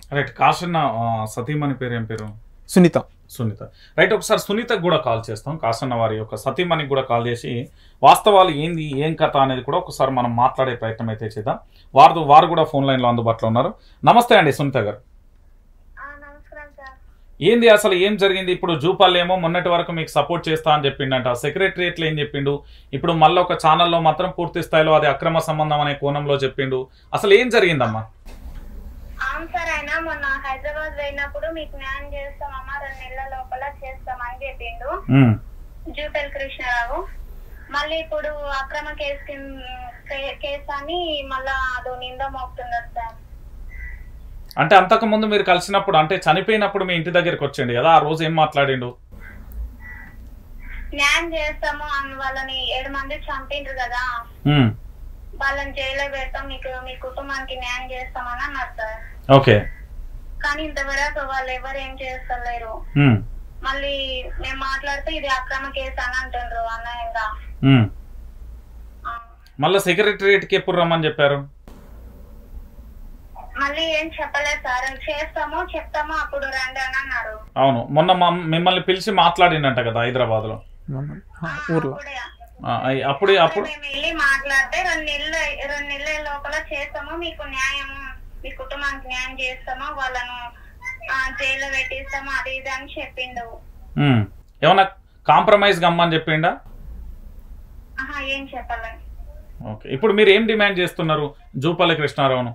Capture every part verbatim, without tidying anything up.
Right. Kashanna ఆహ్, సతీమణి పేరేం పేరు? సునీత. సునీత. రైట్. ఒకసారి సునీతకు గూడా కాల్ చేస్తాం. కాశన్న వారి యొక్క సతీమణికి గూడా కాల్ చేసి వాస్తవాలు ఏంది, ఏం కథ అనేది కూడా ఒకసారి మనం మాట్లాడే ప్రయత్నం అయితే చేద్దాం. వారు వారు కూడా ఫోన్ లైన్‌లో అందుబాటులో ఉన్నారు. నమస్తే అండి సునీత గారు. ఏంది అసలు ఏం జరిగింది? ఇప్పుడు జూపాల్ ఏమో మొన్నటి వరకు మీకు సపోర్ట్ చేస్తా అని చెప్పిండంట. సెక్రటరియట్లో ఏం చెప్పిండు? ఇప్పుడు మళ్ళీ ఒక ఛానల్లో మాత్రం పూర్తి స్థాయిలో అది అక్రమ సంబంధం అనే కోణంలో చెప్పిండు. అసలు ఏం జరిగిందమ్మా? అవును సార్, అయినా మొన్న హైదరాబాద్ పోయినప్పుడు మీకు న్యాయం చేస్తామమ్మా, రెండు నెలల లోపల చేస్తామని చెప్పిండు జూపల్ కృష్ణారావు. మళ్ళీ ఇప్పుడు అక్రమ కేసు కేసు అని మళ్ళా అదో నింద మోపుతున్నారు సార్. అంటే అంతకు ముందు మీరు కలిసినప్పుడు, అంటే చనిపోయినప్పుడు మీ ఇంటి దగ్గరికి వచ్చిండు కదా, ఆ రోజు ఏం మాట్లాడిండు? న్యాయం చేస్తాము అని వాళ్ళని ఏడు మంది చంపిండ్రు కదా, వాళ్ళని జైల్లో పెడతాం, మీకు మీ కుటుంబానికి న్యాయం చేస్తామని అన్నారు సార్. ఓకే. కానీ ఇంతవరకు వాళ్ళు ఎవరు ఏం చేస్తలేరు. మళ్ళీ మేము మాట్లాడితే ఇది అక్రమ కేసు అని అంటుండ్రు అన్యాయంగా. మళ్ళీ సెక్రటరియట్కి ఎప్పుడు రమ్మని చెప్పారు? మళ్ళీ ఏం చెప్పలేదు సార్. చేస్తాము చెప్తాము అప్పుడు రండి అని అన్నారు. అవును, మొన్న మిమ్మల్ని పిలిచి మాట్లాడిండంట కదా హైదరాబాద్ లో. అప్పుడే అప్పుడు మేము వెళ్ళి మాట్లాడితే రెండు నెలల రెండు నెలల లోపల చేస్తాము, మీకు న్యాయం, మీ కుటుంబానికి న్యాయం చేస్తాము, వాళ్ళను జైల్లో పెట్టిస్తాము, అది ఇది అని చెప్పిండు. ఏమన్నా కాంప్రమైజ్ గమ్మని చెప్పిండా? ఏం చెప్పాలి. ఓకే. ఇప్పుడు మీరు ఏం డిమాండ్ చేస్తున్నారు జూపల్లి కృష్ణారావును?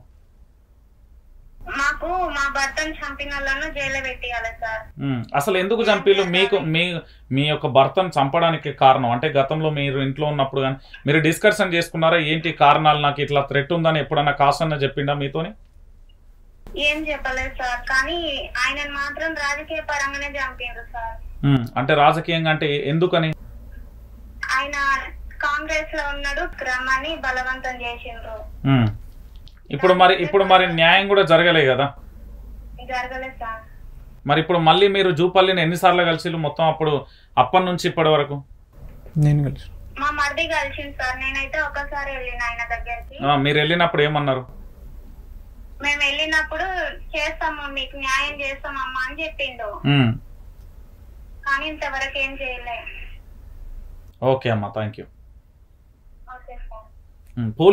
మాకు మా భర్తను చంపిన వాళ్ళను జైల్లో పెట్టియాలి సార్. అసలు ఎందుకు చంపిలు? మీకు మీ మీ యొక్క భర్తను చంపడానికి కారణం అంటే గతంలో మీరు ఇంట్లో ఉన్నప్పుడు కానీ మీరు డిస్కషన్ చేసుకున్నారా? ఏంటి కారణాలు, నాకు ఇట్లా థ్రెట్ ఉందని ఎప్పుడన్నా కాసన్న చెప్పిండా మీతోని? ఏం చెప్పలేదు సార్, కానీ ఆయన మాత్రం రాజకీయ పరంగానే చంపిండ్రు సార్. అంటే రాజకీయంగా అంటే ఎందుకని? ఆయన కాంగ్రెస్ లో ఉన్నాడు, క్రమాన్ని బలవంతం చేసిండ్రు. ఇప్పుడు మరి ఇప్పుడు మరి న్యాయం కూడా జరగలే కదా? జరగలేదు సార్. మరి ఇప్పుడు మళ్ళీ మీరు జూపల్లిని ఎన్నిసార్లు కలిసిరు మొత్తం అప్పుడు అప్పటి నుంచి ఇప్పటి వరకు? నేను కలిసి మా మరిది కలిసింది సార్. నేనైతే ఒకసారి వెళ్ళిన ఆయన దగ్గరికి. మీరు వెళ్ళినప్పుడు ఏమన్నారు? మేము వెళ్ళినప్పుడు చేస్తాము, మీకు న్యాయం చేస్తామమ్మా అని చెప్పిండు, కానీ ఇంతవరకు ఏం చేయలే. ఓకే అమ్మా, థ్యాంక్ యూ. Okay sir.